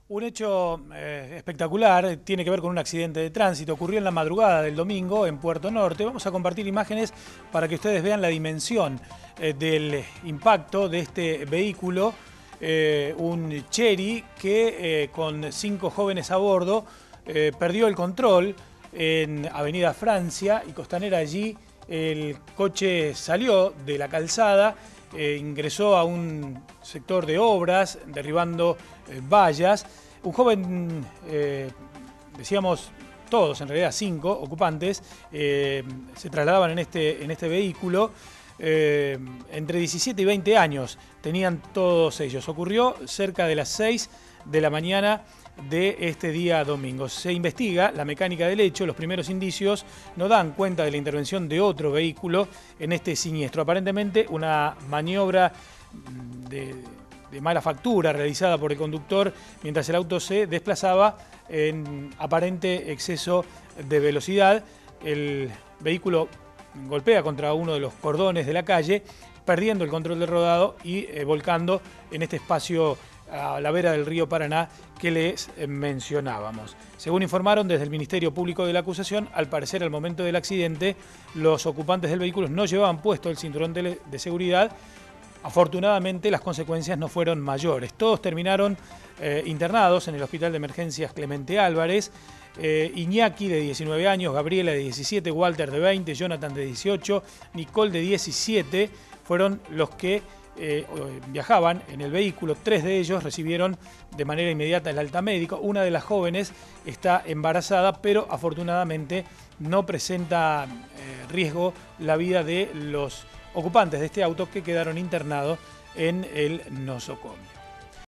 Un hecho espectacular tiene que ver con un accidente de tránsito. Ocurrió en la madrugada del domingo en Puerto Norte. Vamos a compartir imágenes para que ustedes vean la dimensión del impacto de este vehículo. Un Chery que con 5 jóvenes a bordo perdió el control en Avenida Francia y Costanera. Allí el coche salió de la calzada, ingresó a un sector de obras, derribando vallas. Un joven, decíamos todos, en realidad 5 ocupantes, se trasladaban en este vehículo. Entre 17 y 20 años tenían todos ellos. Ocurrió cerca de las 6 de la mañana de este día domingo. Se investiga la mecánica del hecho. Los primeros indicios no dan cuenta de la intervención de otro vehículo en este siniestro. Aparentemente una maniobra de mala factura realizada por el conductor mientras el auto se desplazaba en aparente exceso de velocidad. El vehículo golpea contra uno de los cordones de la calle, perdiendo el control del rodado y volcando en este espacio a la vera del río Paraná que les mencionábamos. Según informaron desde el Ministerio Público de la Acusación, al parecer al momento del accidente los ocupantes del vehículo no llevaban puesto el cinturón de seguridad. Afortunadamente las consecuencias no fueron mayores. Todos terminaron internados en el Hospital de Emergencias Clemente Álvarez. Iñaki, de 19 años, Gabriela, de 17, Walter, de 20, Jonathan, de 18, Nicole, de 17, fueron los que viajaban en el vehículo. 3 de ellos recibieron de manera inmediata el alta médico. Una de las jóvenes está embarazada, pero afortunadamente no presenta riesgo la vida de los ocupantes de este auto que quedaron internados en el nosocomio.